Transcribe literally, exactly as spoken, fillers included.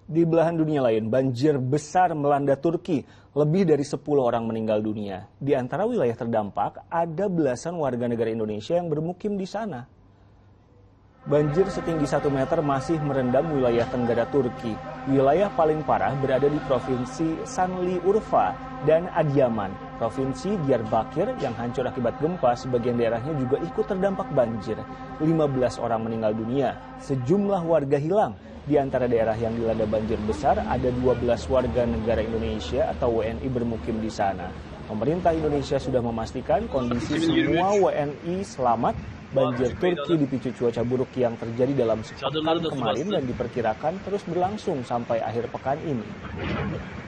Di belahan dunia lain, banjir besar melanda Turki. Lebih dari sepuluh orang meninggal dunia. Di antara wilayah terdampak, ada belasan warga negara Indonesia yang bermukim di sana. Banjir setinggi satu meter masih merendam wilayah tenggara Turki. Wilayah paling parah berada di Provinsi Şanlıurfa dan Adıyaman. Provinsi Diyarbakir yang hancur akibat gempa, sebagian daerahnya juga ikut terdampak banjir. lima belas orang meninggal dunia, sejumlah warga hilang. Di antara daerah yang dilanda banjir besar, ada dua belas warga negara Indonesia atau W N I bermukim di sana. Pemerintah Indonesia sudah memastikan kondisi semua W N I selamat. Banjir Turki dipicu cuaca buruk yang terjadi dalam sepekan kemarin dan diperkirakan terus berlangsung sampai akhir pekan ini.